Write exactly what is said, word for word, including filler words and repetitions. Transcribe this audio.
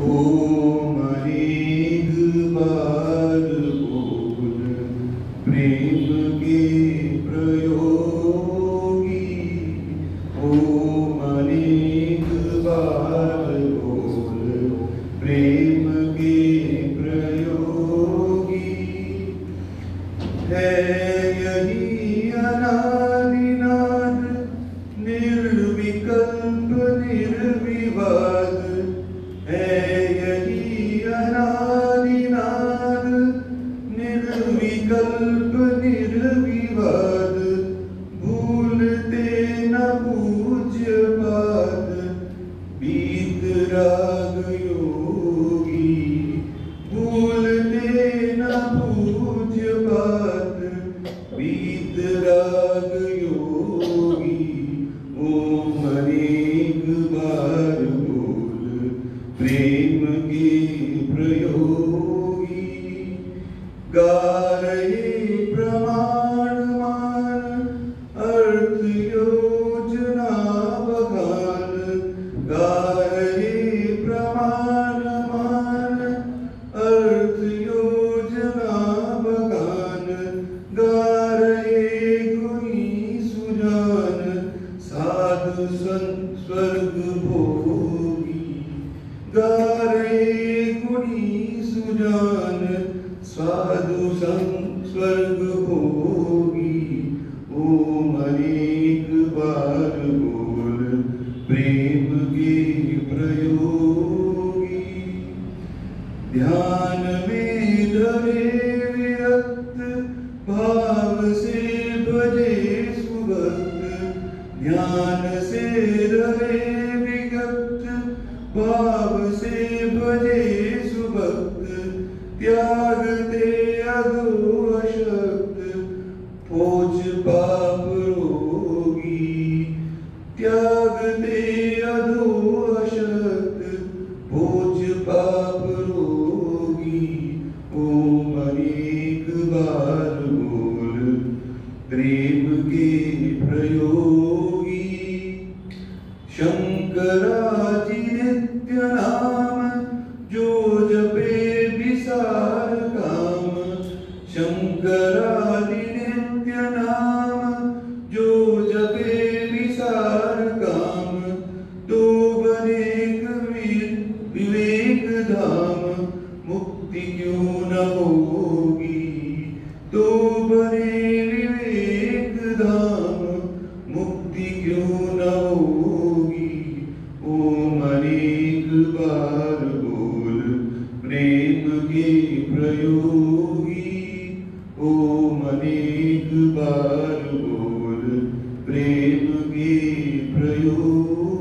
ओम अनेक बार बोल प्रेम के प्रयोगी। ओम अनेक बार बोल प्रेम के प्रयोगी। है यही अनादिनाद निर्विकल्प निर्विवाद। है यही अनादिनाद निर्विकल्प निर्विवाद। भूलते न पूज्य पाद बीत राग योगी। भूलते न पूज्य पाद बीत राग योगी। ओम अनेक बार बोल प्रेम के प्रयोगी। गा रहे प्रमाण मान अर्थ योजना बखान। गा रहे प्रमाण मान अर्थ योजना बखान। गा रहे गुणी सुजान साधु संत स्वर्ग भोगी। गा रहे गुणी सुजान साधु संत स्वर्ग भोगी। ओम अनेक बार बोल प्रेम के प्रयोगी। ध्यान में धरे विरक्त भाव से भजे सुभक्त। ध्यान से धरे विगत भाव से भजे सुभक्त। त्यागते अधो अशक्त पोच पाप रोगी। त्यागते अधो अशक्त पोच पाप रोगी। ओम अनेक बार बोल प्रेम के प्रयोगी। शंकराजी नित्य नाम जो जपे विसार काम। शंकरादि नित्य नाम जो जपे विसार काम। तो बनेक विवेक धाम मुक्ति क्यों न होगी। तो बने विवेक धाम मुक्ति क्यों न होगी। ओम अनेक बार बोल प्रेम के प्रयोगी। ओम अनेक बार बोल प्रेम के प्रयोगी।